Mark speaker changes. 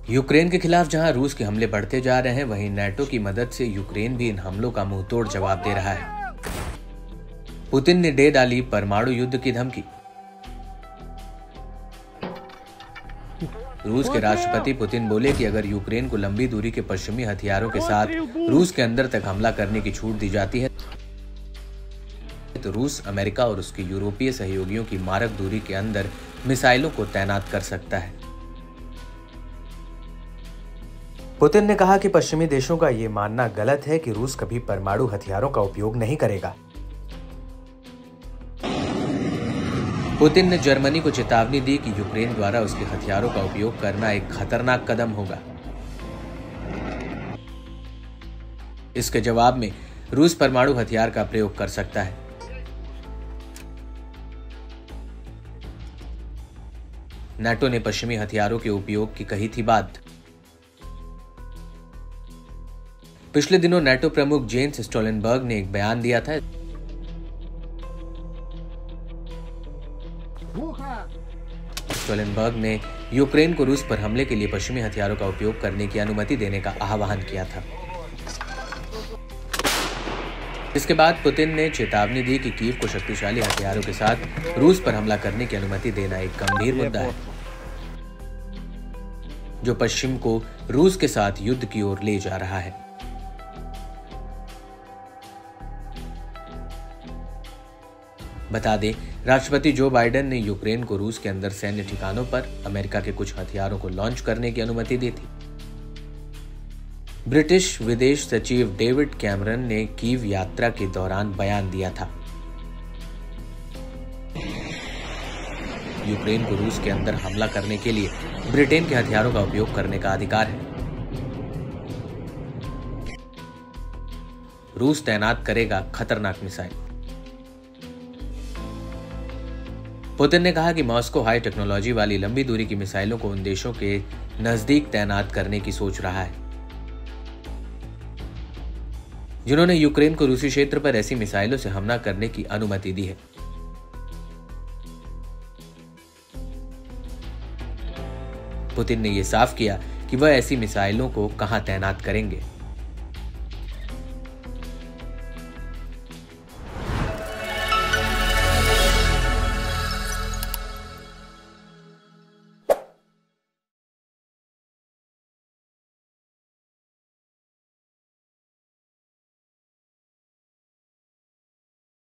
Speaker 1: Ukraine के खिलाफ जहां रूस के हमले बढ़ते जा रहे हैं, वहीं नाटो की मदद से यूक्रेन भी इन हमलों का मुंहतोड़ जवाब दे रहा है। पुतिन ने दे डाली परमाणु युद्ध की धमकी। रूस के राष्ट्रपति पुतिन बोले कि अगर यूक्रेन को लंबी दूरी के पश्चिमी हथियारों के साथ रूस के अंदर तक हमला करने की छूट दी जाती है तो रूस अमेरिका और उसके यूरोपीय सहयोगियों की मारक दूरी के अंदर मिसाइलों को तैनात कर सकता है। पुतिन ने कहा कि पश्चिमी देशों का यह मानना गलत है कि रूस कभी परमाणु हथियारों का उपयोग नहीं करेगा। पुतिन ने जर्मनी को चेतावनी दी कि यूक्रेन द्वारा उसके हथियारों का उपयोग करना एक खतरनाक कदम होगा। इसके जवाब में रूस परमाणु हथियार का प्रयोग कर सकता है। नाटो ने पश्चिमी हथियारों के उपयोग की कही थी बात। पिछले दिनों नाटो प्रमुख जेन्स स्टोलनबर्ग ने एक बयान दिया था। स्टोलनबर्ग ने यूक्रेन को रूस पर हमले के लिए पश्चिमी हथियारों का उपयोग करने की अनुमति देने का आह्वान किया था। इसके बाद पुतिन ने चेतावनी दी कि कीव को शक्तिशाली हथियारों के साथ रूस पर हमला करने की अनुमति देना एक गंभीर मुद्दा है, जो पश्चिम को रूस के साथ युद्ध की ओर ले जा रहा है। बता दें, राष्ट्रपति जो बाइडेन ने यूक्रेन को रूस के अंदर सैन्य ठिकानों पर अमेरिका के कुछ हथियारों को लॉन्च करने की अनुमति दी थी। ब्रिटिश विदेश सचिव डेविड कैमरन ने कीव यात्रा के दौरान बयान दिया था। यूक्रेन को रूस के अंदर हमला करने के लिए ब्रिटेन के हथियारों का उपयोग करने का अधिकार है। रूस तैनात करेगा खतरनाक मिसाइल। पुतिन ने कहा कि मॉस्को हाई टेक्नोलॉजी वाली लंबी दूरी की मिसाइलों को उन देशों के नजदीक तैनात करने की सोच रहा है जिन्होंने यूक्रेन को रूसी क्षेत्र पर ऐसी मिसाइलों से हमला करने की अनुमति दी है। पुतिन ने यह साफ किया कि वह ऐसी मिसाइलों को कहां तैनात करेंगे।